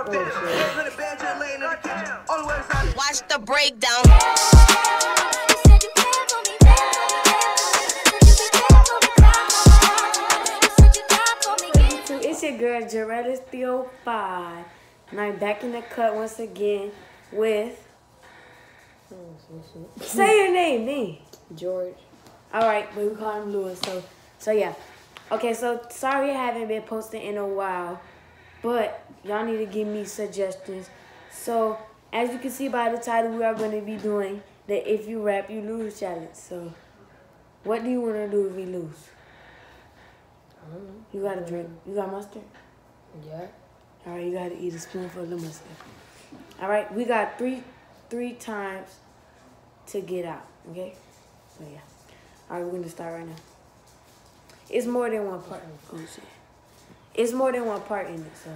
Watch the breakdown. It's your girl Jaretta 305, and I'm back in the cut once again with. Say your name, me. George. All right, but we call him Lewis. So yeah. Okay, so sorry I haven't been posting in a while, but y'all need to give me suggestions. So as you can see by the title, we are going to be doing the If You Rap, You Lose challenge. So what do you want to do if we lose? I don't know. You got to drink. You got mustard? Yeah. All right, you got to eat a spoonful of the mustard. All right, we got three times to get out, okay? So yeah. All right, we're going to start right now. It's more than one part. Oh, shit. It's more than one part in it, so.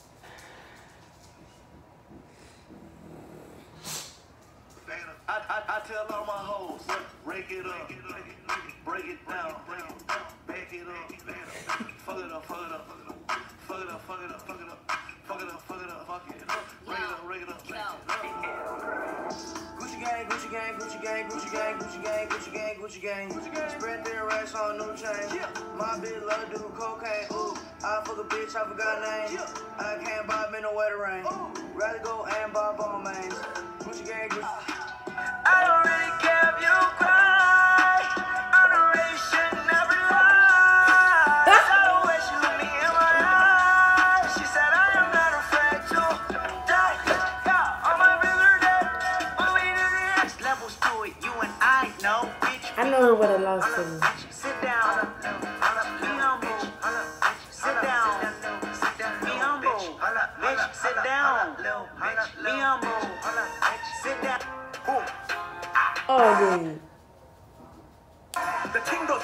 I tell all my hoes, break it up, break it down, back it up, fuck it up, fuck it up, fuck it up, fuck it up, fuck it up, fuck it up, fuck it up, fuck it up, break it up, break it up, break it up. Gucci gang, Gucci gang, Gucci gang, Gucci gang, Gucci gang, Gucci gang, Gucci gang, Gucci gang. Spread their racks on new chain. My bitch love do cocaine. Ooh, I fuck a bitch, I forgot name. I can't buy me no wetter rain. Rather go and buy ball mains. Gucci gang, Gucci. I don't really care if you cry. Adoration every lie. Shadow way she look me in my eyes. She said I am not afraid to die. Yeah, on my bigger day. But we do the next levels to it. You and I know, bitch. I know what I lost to me. Sit down. Be humble. Sit down. Be humble. Bitch, sit down. Be humble. Sit down. Oh, dude. The king goes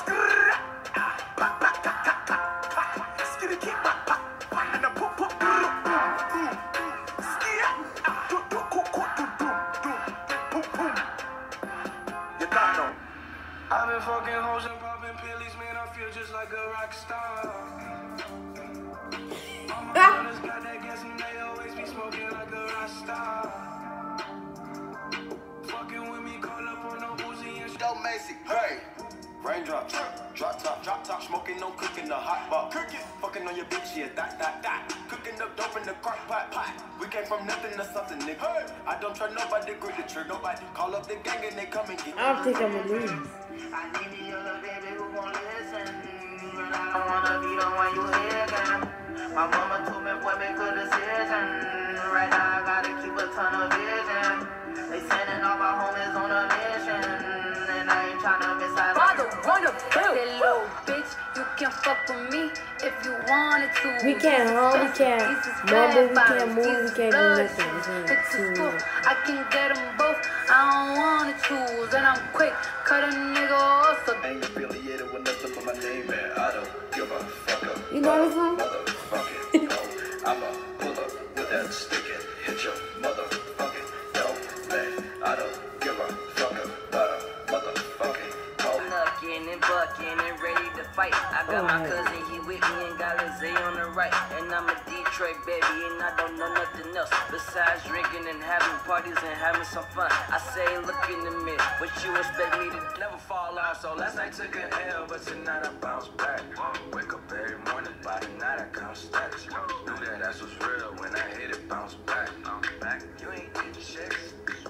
skitty kick and a poop poop you don't know. I've been fucking hoes and popping pillies, man. I feel just like a rock star. All my brothers got that gas and they always be smoking like a rock star. Yo, Macy, hey. Raindrop, drop top, smoking, no cooking, the hot pot. Fucking on your bitch, yeah, that. Cooking up dope in the crock pot. We came from nothing to something, nigga. Hey. I don't try nobody, grip the trigger. Nobody call up the gang and they come and get. I don't think I'm gonna lose. I need a little baby who gon' listen. I don't wanna be the one you hear again. My mama told me, boy, make a decision. Right now, I gotta keep a ton of vision. They sending all my homies on a mission. That little bitch, you can fuck with me if you wanted to. We can't home, we can't mumble, we can't move, we can't do nothing. I can get them both, I don't wanna choose. And I'm quick, cut a nigga off. So I ain't affiliated with nothing but my name, man. I don't give a fuck. You know this one? Motherfucking no. I'ma pull up with that stick and hit your motherfucking no, man. I don't give a fuck about a motherfucking and bucking and ready to fight. I got my cousin, he with me and got Lizzie on the right. And I'm a Detroit baby and I don't know nothing else besides drinking and having parties and having some fun. I say look in the mirror, but you expect me to never fall off. So last night took a L, but tonight I bounce back. Wake up every morning, by the night I count stacks. Knew that that's what's real when I hit it, bounce back. You ain't did checks.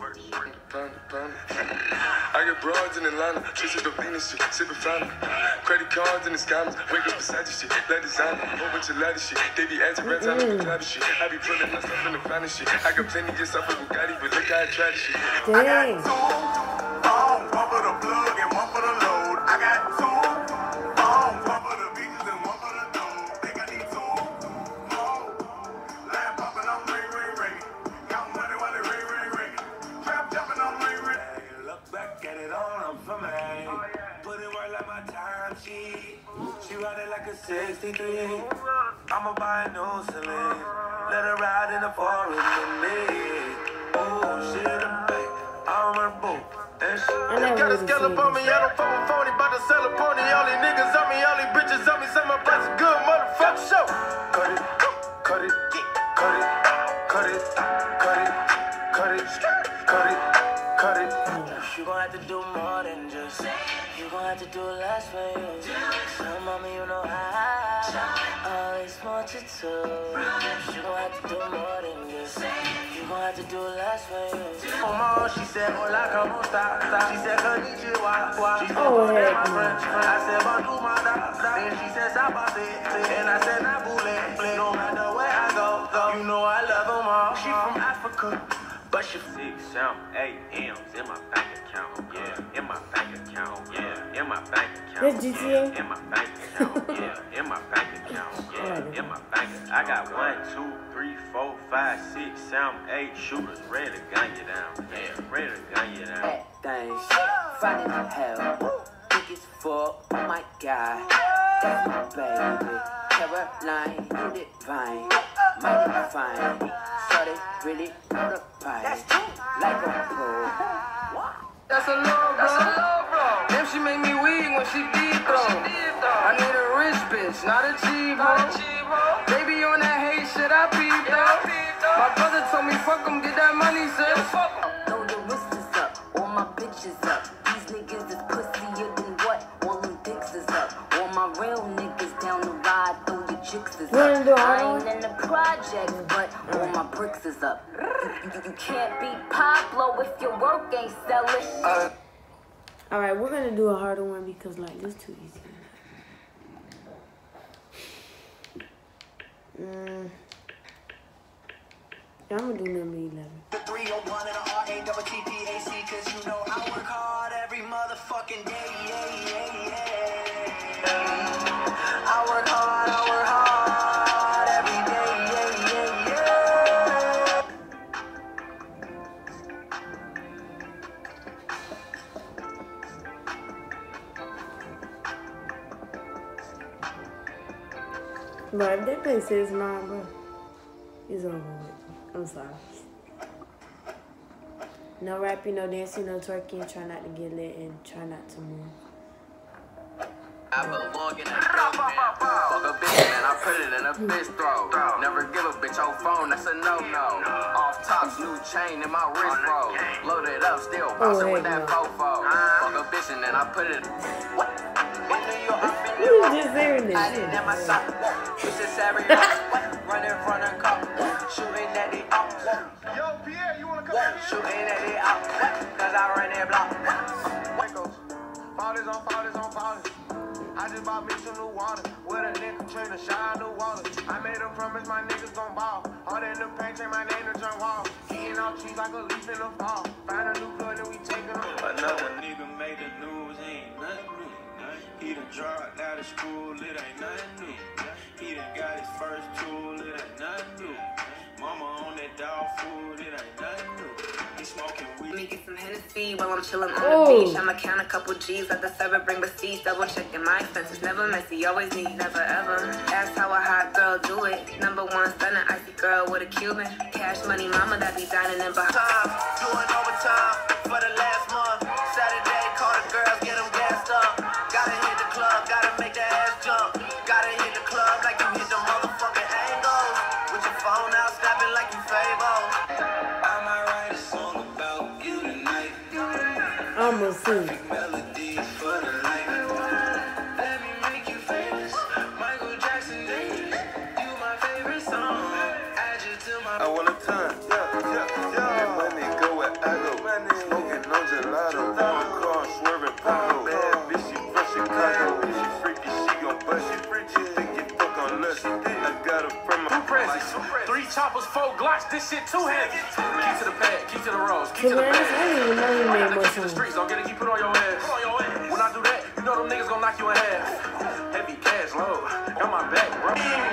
I get broads in Atlanta, twisted the Venus shit, sipping fountain. Credit cards in the scammers, wake up beside your shit, let designer, whole bunch of ladder shit. They be acting rats, I be clapping shit. I be pulling myself in the finest shit. I got plenty just off of Bugatti, but look how I try this shit. Dang. One for the plug and one for the load. I got two phones, one for the beaches and one for the dough. Think I need two more. Lamp popping on ring. Count money while they ring. Trap jumping on ring. Look back at it all, I'm for me. Put it work like my time sheet. She ride it like a 63. I'ma buy a new Celine. Let her ride in the forest with me. Oh, shit, I'm back. I'm her boo. Got a scallop on me, I don't fuck with phony. About to sell a pony. All these niggas on me, all these bitches on me. Say my price is good, motherfucker, show. Cut it, do it last for you. So, mama, you know I always want you to. You gon' have to do more than this. You gon' have to do it last for you. Mama, she said, hola, como esta? She said, konnichiwa. She said, Oh, my heck no. friend. I said, bonjour, my da. Then she said, sabate. And I said, nabule. No matter where I go, you know I love them all. She from Africa. But she 6, 7, 8 M's in my bank account, yeah. In my bank account, yeah. In my bank account, This GTA? yeah. In my bank account, yeah. In my bank account, yeah. In my bank account. I got 1, 2, 3, 4, 5, 6, 7, 8 shooters ready to gun you down, yeah. Ready to gun you down. That thing, fine in hell, big as fuck, oh my god. That's my baby, Caroline, you divine, mighty fine. So they really wanna fight like a pro. That's a low, bro. Damn, she make me weak when she deep, though. I need a rich bitch, not a cheap hoe. Baby on that hate shit, I peep, though. My brother told me, fuck 'em, get that money, sis. Throw your wrists up, all my bitches up. These niggas is pussier than what? All them dicks is up. All my real niggas down the ride, throw your chicks is Wanna up. do I all ain't in the projects, but all my bricks is up. You can't beat Pablo if your work ain't selling. Alright, we're gonna do a harder one because like this too easy. I'm gonna do number 11. The 301 and a RATTAC, cause you know I work hard every motherfucking day, I work hard every day, But if they play 6ix9ine, bro, it's over with. I'm sorry. No rapping, no dancing, no twerking. Try not to get lit and try not to move. I belong in a dope man. Fuck a bitch, man, I put it in a bitch throw. Never give a bitch your phone, that's a no-no. Off tops, new chain in my wrist roll. Load it up, still bouncing with that fofo. Fuck a bitch and then I put it. What? In New York, I've been You was just hearing this I shit. didn't have my sock. It's just every running from the cop. Shooting at the up. Yo, Pierre, you wanna come in? Shooting at the up. Cause I run that block. Fathers on fathers. I just bought me some new water. With a nigga train to shine new water. I made a promise my niggas gon' ball. Hard in the paint, change my name to John Wall. Eating all trees like a leaf in the fall. Find a new plug and we taking them. Another nigga made the news, ain't nothing new. He done dropped out of school, it ain't nothing new. He done got his first tool, it ain't nothing new. Mama on that dog food, it ain't nothing new. He smoking weed. Let me get some Hennessy while I'm chilling on Oh. the beach. I'ma count a couple G's at the server, bring prestige, double checking my expenses. Never messy, always neat, never ever. Ask how a hot girl do it. Number one stunner, icy girl with a Cuban. Cash money mama that be dining in behind. Doing overtime for the last month. Saturday, call the girls, get them gassed up. Gotta hit the club, gotta make that ass jump. Gotta hit the club like you hit the motherfucking angles. With your phone out, snapping like you Fable. I might write a song about you tonight. I'm gonna sing. Melodies for the life. Let me make you famous. Michael Jackson days. You my favorite song. Add you to my. I want a ton. That money go where I go. Smoking on gelato. One car swerving Pablo. Bad bitch, she from Chicago. She freaky, she gon' bust. She think you fuck on lust. I got her from my Three choppers, 4 Glocks, this shit too heavy. Key to the pad, key to the roads, key To to be the honest, I bag. didn't even know he made more Key to the songs. streets, don't get it, keep it on your ass. When I do that, you know them niggas gon' knock you in half. Heavy cash low, got my back, bro.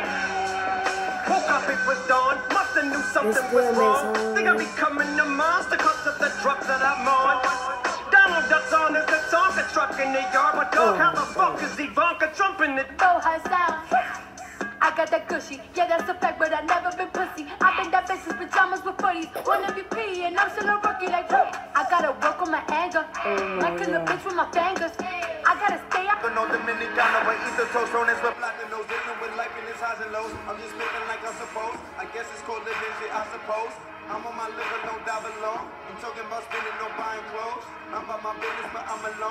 Woke up, it was dawn. Must have knew something still was makes wrong. home. Think I'm becoming a monster cause of the drugs that I'm on. Donald Duck's on as the Tonka truck in the yard, but dog, how the fuck is Ivanka Trump in the Throw her sound. I got that gushy, yeah that's a fact, but I never been pussy. I've been that bitch in pajamas with footies, one MVP, and I'm still a rookie like I gotta work on my anger, might kill a bitch with my fingers. I gotta stay up. No Dominicana, but East Coast known as we're black and nose. Dealing with life in its highs and lows. I'm just living like I'm supposed. I guess it's called living shit, I suppose. I'm on my liver, no die alone. I'm talking about spending, no buying clothes. I'm about my business, but I'm alone.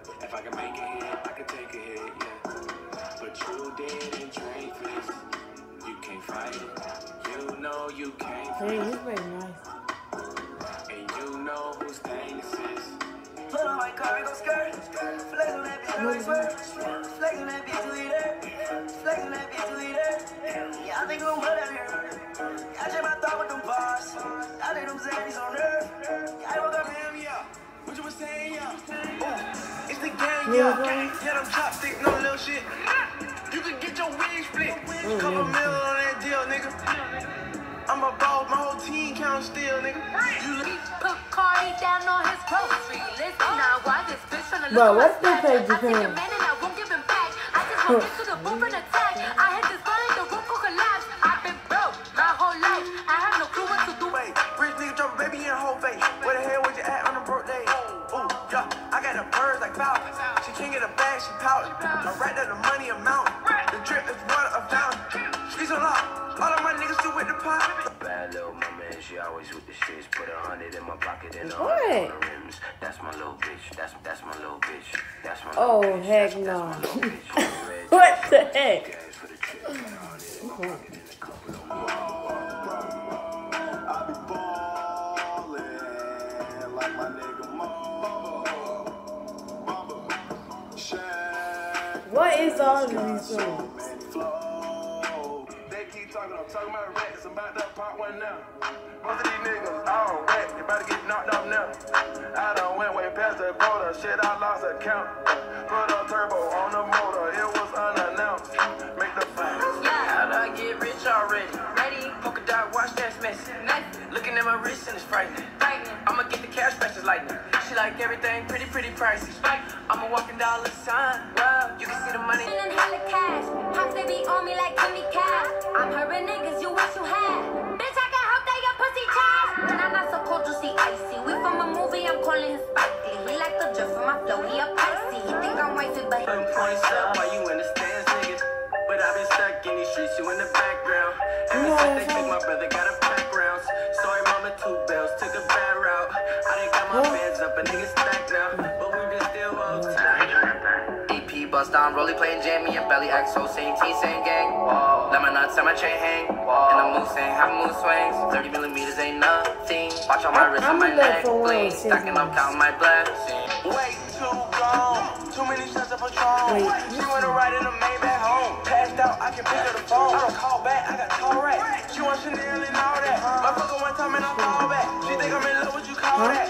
If I can make a hit, I can take a hit, yeah. But you didn't train for this. You can't fight it. You know you can't fight Dang, it. he's very nice. And you know whose thing this is. Put on my car, go skirt. Flex on that bitch, like swear. Flex on that bitch, leader. Flex on that bitch, leader. Yeah, I think I'm good out here. I check my thought with them bars. I think them Zannies on earth. Yeah, I woke up him, yeah. What you was saying, yeah. Ooh, it's the gang, yeah. Yeah, them chopsticks, no little shit. You can get your wig split. Couple mil on that deal, nigga. I'm a boss, my whole team count still, nigga. Put Cardi down on his grocery list. Now why this bitch tryna Bro, look what's at my the page snap? I you take a paying? man and I won't give him back. I just won't get to the booth and attack. I hit this gun, the roof will collapse. I've been broke my whole life. I have no clue what to do. Wait, rich nigga drop a baby in her whole face. Where the hell was you at on the birthday? Ooh, yeah, I got the birds like Falcon. She can't get a bag, she pouting. I write down the money amount. The drip is water a fountain. Streets on lock. All of my niggas still with the pot. Bad little mama, and she always with the shits. Put 100 in my pocket and a What? 100 on the rims. That's my little bitch. That's my little bitch. That's my Oh, little bitch. heck That's no. my little bitch. What the heck? Gas for the trip. Got 100 in my pocket and a couple on me. I be ballin' like my nigga Mamba. Shaq. What is all of these So songs? many flows. They keep talking, I'm talking about rats. I'm about to pop one now. Most of these niggas all whack. They about to get knocked off now. I done went way past the quota. Shit, I lost account. Put a turbo on the motor. It was unannounced. Make the fight. How'd I get rich already? Ready? Polka dot watch that's messy. Looking at my wrist and it's frightening. I'ma get the cash fast as lightning. She like everything pretty pricey. I'm a walking dollar sign. Wow, you can see the money. And hella cash. Pops, they be on me like Kimmy Cash. I'm hurting niggas, you wish you had. Bitch, I can help that your pussy trash. And I'm not so cold, you see icy. We from a movie, I'm calling him Spike Lee. He like the drip from my flow, he a Pisces. He think I'm wifey, but Putting points up while you in the stands, niggas. But I've been stuck in these streets, you in the background. Ever since they took my brother, got a pack rounds. Sorry, mama, 2 bells, took a bad route. I done got my fans up, a nigga stacked now. But we been still up tonight. DP bust down, Rolly playing Jamie and Belly XO, same team, same gang. Lemon nuts on my chain hang. And the moose ain't have moose swings. 30 millimeters ain't nothing. Watch on my wrist and my neck bling. Stacking up, counting my blessings. Way too gone. Too many shots of Patron. She wanna ride in the Maybach home. Passed out, I can pick up the phone. I don't call back, I got tall rats. She wants Chanel and all that. My fucker one time and I fall back. She think I'm in love, what you call that?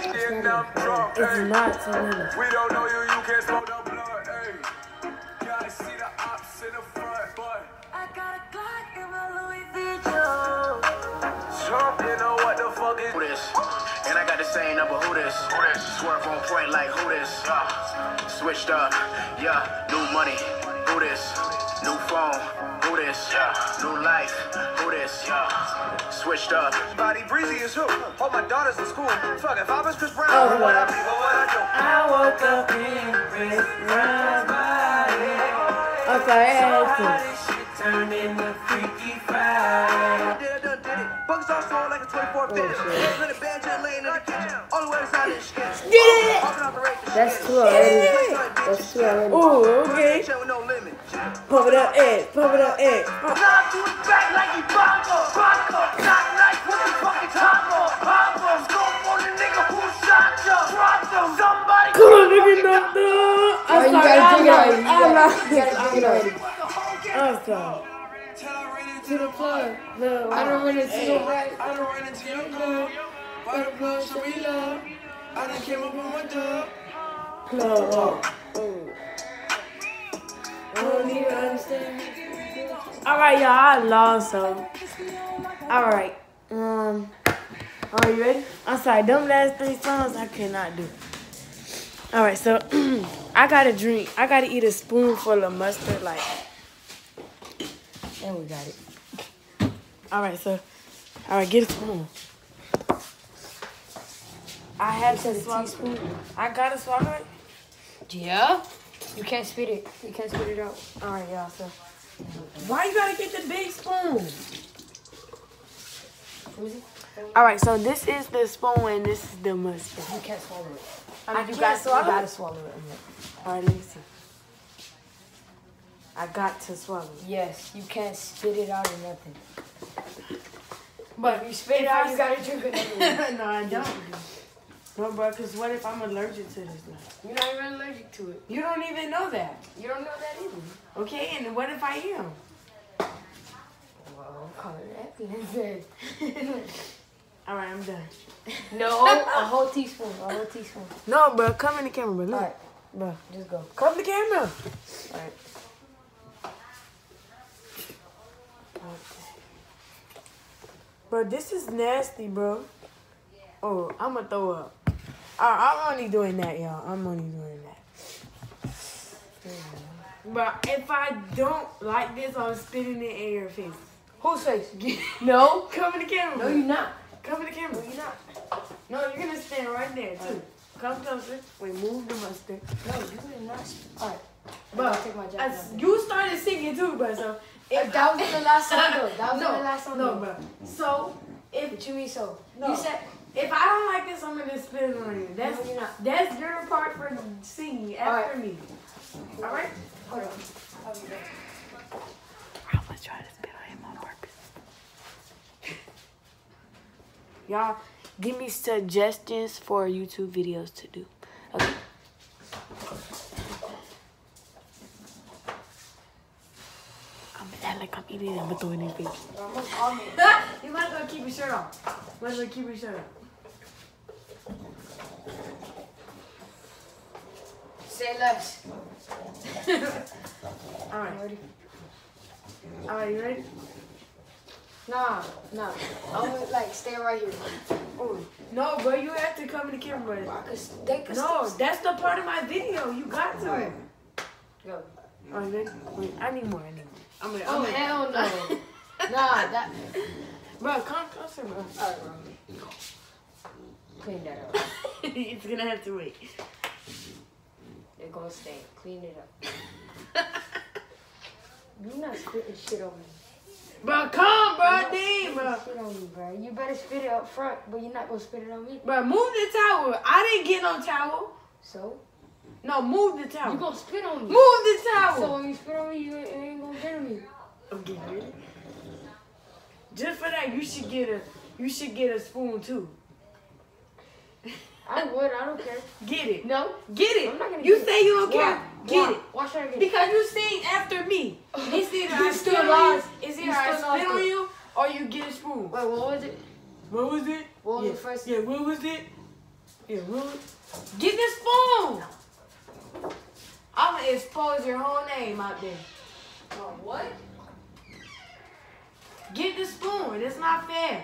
It's not Selena. We don't know you, you can't smoke the blood, ayy. Gotta see the ops in the front, but I got a Glock in my Louis Vuitton. Trump, you know what the fuck is Who this? And I got the same number, who this? Swerve on point like who this? Switched up, yeah, new money, who this? New phone, who this? New life, who this? Switched up. Body breezy as who? Hope my daughter's in school. Fuck, if I was Chris Brown, what would I be? What would I do? I woke up in Chris Brown's body. I'm sorry, I had to. Turned into Freaky Friday. Did it. Bugs all sold like a 24 finish. Let it band just laying in the kitchen. All the way inside this shit. Get it! That's too already. That's too already. Ooh, okay. Pump it up, Ed. Pump it up, Ed. Knock to his back like he bongo. Knock knife with his fucking taco. Scope on the nigga who shot ya. Dropped him. Somebody. Come on, nigga, knock the. I'm sorry, I'm sorry. To the plug. No, I don't run into the right. I don't run into your club. By the plug, so we love. I done came up with my dub. Plug. I don't even understand. Alright, y'all, I lost some. Alright. Are you ready? I'm sorry, them last 3 songs I cannot do. Alright, so I gotta drink. I gotta eat a spoonful of mustard, like. And we got it. Alright, so. Alright, get a spoon. I have to swallow. I gotta swallow it? Yeah? You can't spit it. You can't spit it out. Alright, y'all, so. Why you gotta get the big spoon? Alright, so this is the spoon and this is the mustard. You can't swallow it. I mean, you gotta swallow it. You gotta swallow it. Alright, let me see. I got to swallow. Yes, you can't spit it out or nothing. But if you spit it out, you gotta drink it anyway. No, I don't. No, bro, because what if I'm allergic to this now? You're not even allergic to it. You don't even know that. You don't know that either. Okay, and what if I am? Well, call it that. Alright, I'm done. No, a whole teaspoon. A whole teaspoon. No, bro, come in the camera, bro. Look. Alright, Bro, just go. come in the camera. Alright. Bro, this is nasty, bro. Oh, I'm going to throw up. I'm only doing that, y'all. I'm only doing that. But if I don't like this, I'm spitting it in your face. Whose face? No. Come in the camera. No, you're not. Come in the camera. No, you're not. No, you're going to stand right there, too. Come closer. Wait, move the mustard. No, you did not. Alright. But take my jacket off. you started singing, too, bro. So If that was the last song, though. That was the last song, no, though. bro. So, What you mean so? No. You said... if I don't like this, I'm gonna spit it on you. That's No, you're not. That's your part for singing after me. All right? Hold on. I'll be back. I'm gonna try to spit on him on purpose. Y'all, give me suggestions for YouTube videos to do. Okay. I'm act like I'm eating it, but throwing it in his face. You might as well keep your shirt on. Might as well keep your shirt on. Say less. Alright. Ready? Alright, you ready? Nah. I'm gonna like stay right here. Oh, no, bro, you have to come in the camera. They could No, that's the part of my video. You got to. Alright. Go. Alright, ready? Wait, I need more. Oh, hell no. Nah, that. Bro, come closer, bro. Alright, bro. Clean that up. It's gonna have to wait. They're gonna stay. Clean it up. You're not spitting shit on me. Bro, come, bro. Damn, bro. Shit on me, bro. You better spit it up front, but you're not gonna spit it on me. Bro, move the towel. I didn't get no towel. So? No, move the towel. You gonna spit on me. Move the towel. So when you spit on me, you ain't gonna get me. Okay, ready? Just for that, you should get a spoon too. I would. I don't care. Get it. No. Get it. I'm not gonna You get say you don't care. Get it. Why should I get it? Because you sing after me. It's either I You spit still on you, lost. it's You either I still lost spit on it. you or you get a spoon. Wait, what was it? What was it? What was the first? Yeah, what was it? Yeah, what was it? Get the spoon. I'm gonna expose your whole name out there. What? Get the spoon. It's not fair.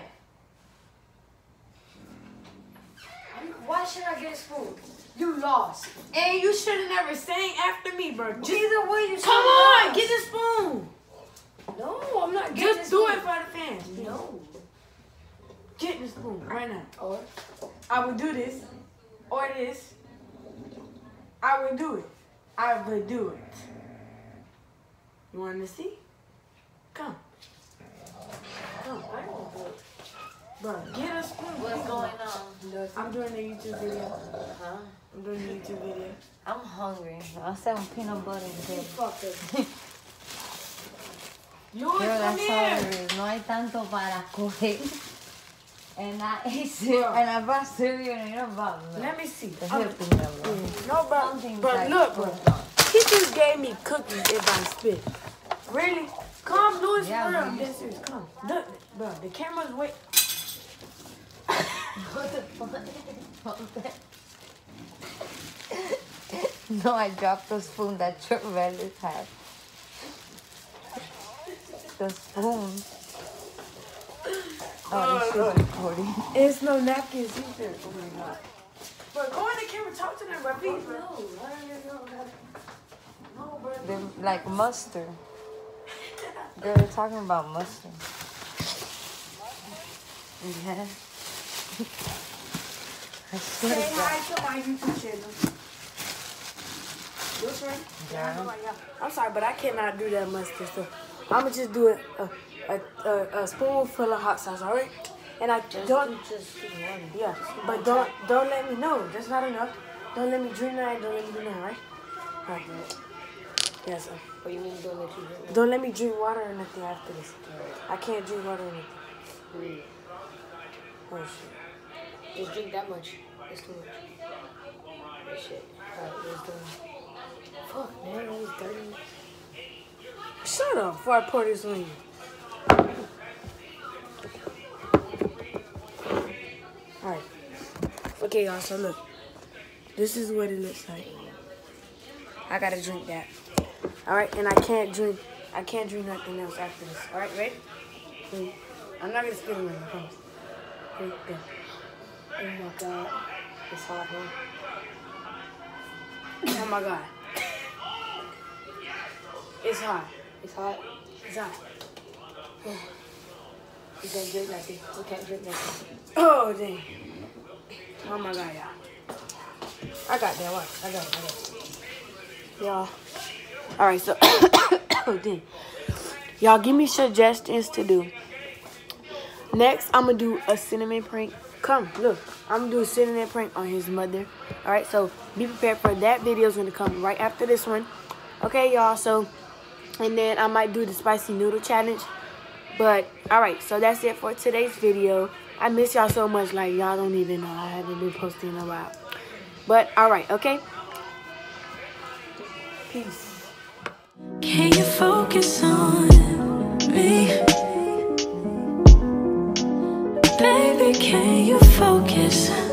Why should I get a spoon? You lost. And you should have never sang after me, bro. Just, Either way, you come on, get the spoon. No, I'm not getting Just this do spoon. it for the fans. No. Get the spoon right now. Or I will do this or this. I will do it. I will do it. You want to see? Come. Come. I don't do it. Bro, get a spoon. What's going on? I'm doing a YouTube video. Huh? I'm doing a YouTube video. I'm hungry. I'll sell peanut butter and bread. Luis, Pero come that's here. hungry. No hay tanto para coger. And I brought cereal and you're about Let me see. the whole thing, bro. No, bro. Something But like look, bro. He just gave me cookies if I spit. Really? Come, Luis, Yeah, for real. but you- This is, come. Look, bro. The camera's wait. What the fuck? No, I dropped the spoon that your relatives had. The spoon. Oh, this is recording. It's no napkins either. Oh my god. Bro, go in the camera, talk to them, bro. Please, bro. No, bro. They're like mustard. They're talking about mustard. Yeah. I swear Say to God. hi to my YouTube channel. What's right? Yeah. I'm sorry, but I cannot do that mustard stuff. I'ma just do it a spoonful of hot sauce, alright? And I don't yeah, but don't let me know. That's not enough. Don't let me drink that. Don't let me do that, right? Alright. Yes, sir. What do you mean don't let you drink? Don't let me drink water or nothing after this. I can't drink water or nothing. Oh, shit. Just drink that much. It's too much. Oh, shit. Alright, let's do it. Fuck, man. That was dirty. Shut up before I pour this on you. Alright. Okay, y'all, so look. This is what it looks like. I gotta drink that. Alright, and I can't drink nothing else after this. Alright, ready? Wait. I'm not gonna spit it, I promise. Wait, go. Oh my god. It's hot, man. Oh my god. It's hot. It's hot. It's hot. You can't drink nothing. You can't drink nothing. Oh, dang. Oh my god, y'all. I got that. Watch. I got it. Y'all. Alright, so. Oh, dang. Y'all, give me suggestions to do. Next, I'm going to do a cinnamon prank. Come, look. I'm going to do a cinnamon prank on his mother. Alright, so be prepared for that. Video is going to come right after this one. Okay, y'all. So, and then I might do the spicy noodle challenge. But, alright, so that's it for today's video. I miss y'all so much, like, y'all don't even know. I haven't been posting in a while. But, alright, okay? Peace. Can you focus on me? Baby, can you focus?